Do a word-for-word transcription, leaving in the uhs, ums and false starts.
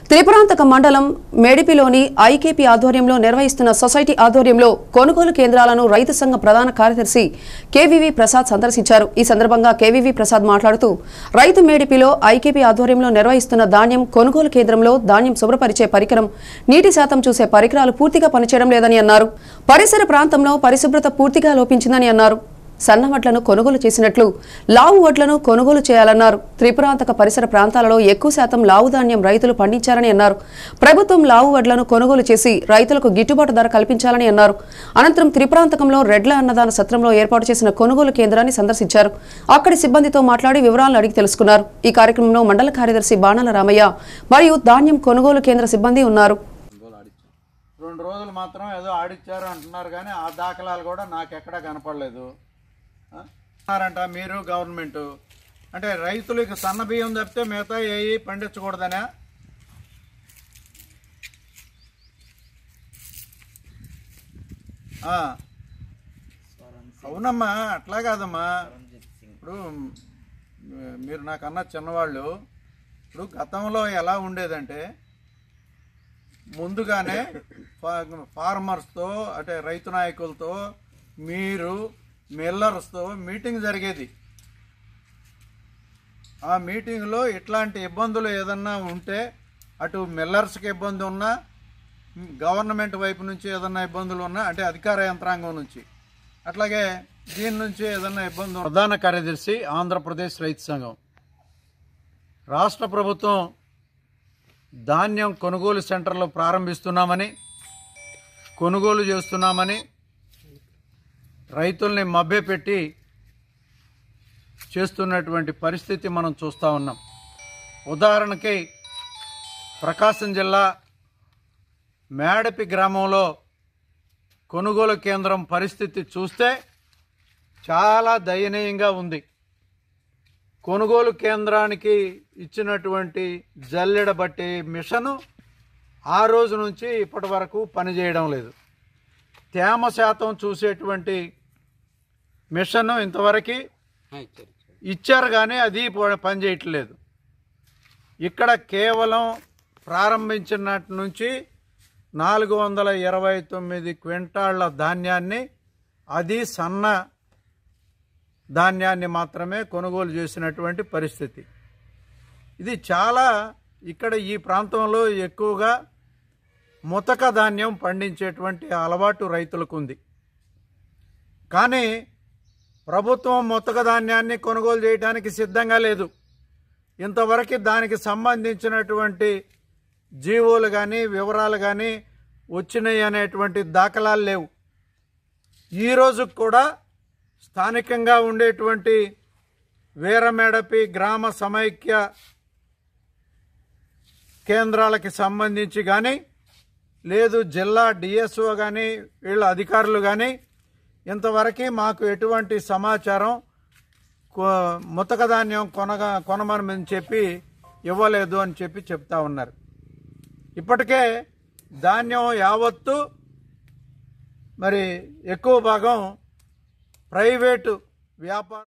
త్రిపురాంతక మండలం మేడిపిలోని ఐకేపీ ఆధ్వర్యంలో నిర్వహిస్తున్న సొసైటీ ఆధ్వర్యంలో కొనుగోలు కేంద్రాలను రైతు సంఘ ప్రధాన కార్యదర్శి కేవీవీ ప్రసాద్ సందర్శించారు. ఈ సందర్భంగా కేవీవీ ప్రసాద్ మాట్లాడుతూ రైతు మేడిపిలో ఐకేపీ ఆధ్వర్యంలో నిర్వహిస్తున్న ధాన్యం కొనుగోలు కేంద్రంలో ధాన్యం శుభ్రపరిచే పరికరం, నీటి శాతం చూసే పరికరాలు పూర్తిగా పనిచేయడం లేదని అన్నారు. పరిసర ప్రాంతంలో పరిశుభ్రత పూర్తిగా లోపించిందని అన్నారు. సన్న వడ్లను కొనుగోలు చేసినట్లు లావు వడ్లను కొనుగోలు చేయాలన్నారు. త్రిపురాంతక పరిసర ప్రాంతాలలో ఎక్కువ శాతం లావు ధాన్యం రైతులు పండించారని అన్నారు. ప్రభుత్వం లావు వడ్లను కొనుగోలు చేసి రైతులకు గిట్టుబాటు ధర కల్పించాలని అన్నారు. అనంతరం త్రిపురాంతకంలో రెడ్ల అన్నదాన సత్రంలో ఏర్పాటు చేసిన కొనుగోలు కేంద్రాన్ని సందర్శించారు. అక్కడి సిబ్బందితో మాట్లాడి వివరాలను అడిగి తెలుసుకున్నారు. ఈ కార్యక్రమంలో మండల కార్యదర్శి బాణాల రామయ్య మరియు ధాన్యం కొనుగోలు కేంద్ర సిబ్బంది ఉన్నారు. రెండు రోజులు మాత్రం ఏదో ఆడిచ్చారు అంటున్నారు, కానీ ఆ దాఖలాలు కూడా నాకు ఎక్కడా కనపడలేదు అన్నారంట. మీరు గవర్నమెంట్ అంటే రైతులకి సన్న బియ్యం తప్పితే మిగతా ఏవి పండించకూడదనే? అవునమ్మా, అట్లా కాదమ్మా. ఇప్పుడు మీరు నాకన్నా చిన్నవాళ్ళు. ఇప్పుడు గతంలో ఎలా ఉండేదంటే ముందుగానే ఫార్మర్స్తో అంటే రైతు నాయకులతో మీరు మిల్లర్స్తో మీటింగ్ జరిగేది. ఆ మీటింగ్లో ఇట్లాంటి ఇబ్బందులు ఏదన్నా ఉంటే అటు మిల్లర్స్కి ఇబ్బంది ఉన్నా, గవర్నమెంట్ వైపు నుంచి ఏదన్నా ఇబ్బందులు ఉన్నా అంటే అధికార యంత్రాంగం నుంచి, అట్లాగే దీని నుంచి ఏదన్నా ఇబ్బంది. ప్రధాన కార్యదర్శి ఆంధ్రప్రదేశ్ రైతు సంఘం. రాష్ట్ర ప్రభుత్వం ధాన్యం కొనుగోలు సెంటర్లు ప్రారంభిస్తున్నామని, కొనుగోలు చేస్తున్నామని రైతుల్ని మభ్యపెట్టి చేస్తున్నటువంటి పరిస్థితి మనం చూస్తూ ఉన్నాం. ఉదాహరణకి ప్రకాశం జిల్లా మేడపి గ్రామంలో కొనుగోలు కేంద్రం పరిస్థితి చూస్తే చాలా దయనీయంగా ఉంది. కొనుగోలు కేంద్రానికి ఇచ్చినటువంటి జల్లెడ బట్టి మిషను ఆ రోజు నుంచి ఇప్పటి వరకు పనిచేయడం లేదు. తేమ శాతం చూసేటువంటి మిషను ఇంతవరకు ఇచ్చారు, కానీ అది పనిచేయట్లేదు. ఇక్కడ కేవలం ప్రారంభించినట్టు నుంచి నాలుగు వందల ఇరవై తొమ్మిది క్వింటాళ్ల ధాన్యాన్ని, అది సన్న ధాన్యాన్ని మాత్రమే కొనుగోలు చేసినటువంటి పరిస్థితి. ఇది చాలా ఇక్కడ ఈ ప్రాంతంలో ఎక్కువగా ముతక ధాన్యం పండించేటువంటి అలవాటు రైతులకు ఉంది. కానీ ప్రభుత్వం ముతక ధాన్యాన్ని కొనుగోలు చేయడానికి సిద్ధంగా లేదు. ఇంతవరకు దానికి సంబంధించినటువంటి జీవోలు కానీ వివరాలు కానీ వచ్చినాయి అనేటువంటి దాఖలాలు లేవు. ఈరోజు కూడా స్థానికంగా ఉండేటువంటి వీరమేడపి గ్రామ సమైక్య కేంద్రాలకి సంబంధించి కానీ, లేదు జిల్లా డిఎస్ఓ కానీ వీళ్ళ అధికారులు కానీ ఇంతవరకు మాకు ఎటువంటి సమాచారం ముతక ధాన్యం కొనగా కొనమని చెప్పి ఇవ్వలేదు అని చెప్పి చెప్తా ఉన్నారు. ఇప్పటికే ధాన్యం యావత్తు మరి ఎక్కువ భాగం ప్రైవేటు వ్యాపారం